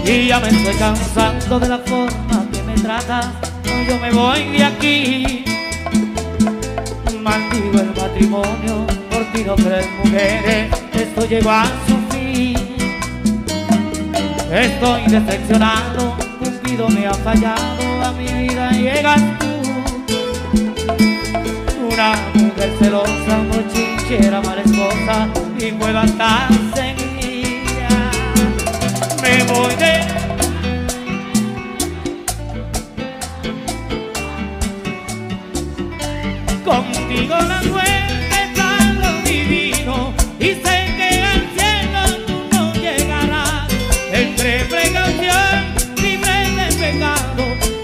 y ya me estoy cansando de la forma que me tratas. Yo me voy de aquí, maldigo el matrimonio, por ti no crees mujeres, esto llegó a su fin. Estoy decepcionado, Cupido me ha fallado, a mi vida llegas tú. Una mujer celosa, bochinchera, mala esposa, y juega tan seguida. Me voy de... Contigo la suerte es algo divino, y sé que al cielo tú no llegarás. Entre precaución, libre de pecado,